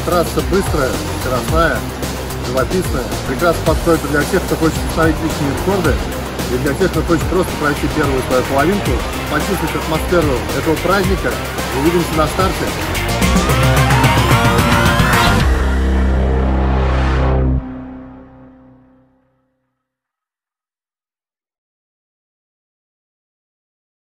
трасса быстрая, скоростная, живописная, прекрасно подходит для всех, кто хочет установить личные рекорды, и для тех, кто хочет просто пройти первую свою половинку, почувствовать атмосферу этого праздника. Увидимся на старте.